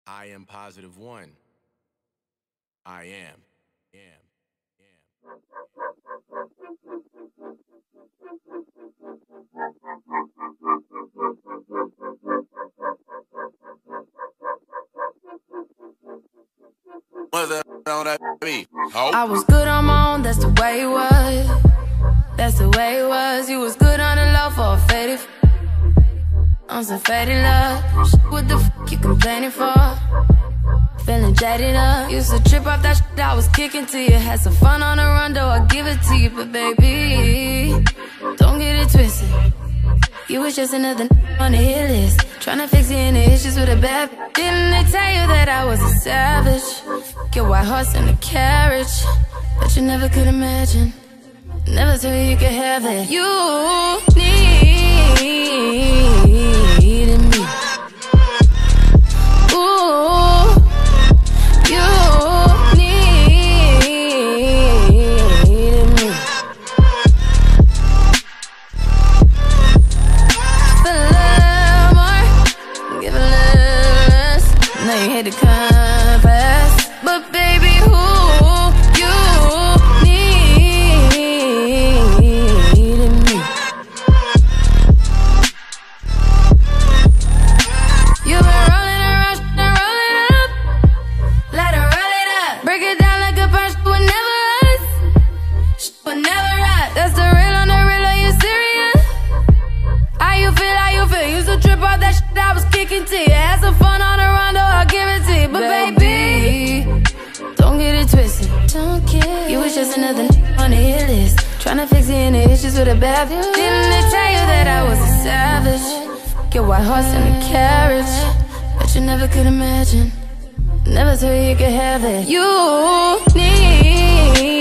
I am positive one. I am. What's that on that beat? Oh. I was good on my own, that's the way it was. That's the way it was. You was good on the low for a faded. On some faded love. What the f you complaining for? Feeling jaded up. Used to trip off that shit I was kicking to you. Had some fun on the run, though I give it to you. But baby, don't get it twisted. You was just another on the hit list. Tryna fix any issues with a bad. Didn't they tell you that I was a savage? Your white horse and a carriage. But you never could imagine. Never thought you could have it. You needed me. Ooh, you needed me. Feel a little more, give a little less. Now you hate to confess, but baby, who you needed me. You've been rolling around and rolling up. Let her roll it up. Break it down like a punch, would never us. Would never us. That's the real on the real, are you serious? How you feel, how you feel? Used to trip off that shit I was kicking to you. Had some fun on the run, though I'll give it to you. But baby, don't get it twisted. Don't get. You was just another on the hit list. Tryna fix any issues with a bad. Didn't they tell you that I was a savage? Your white horse and a carriage. But you never could imagine. Never thought you could have it. You need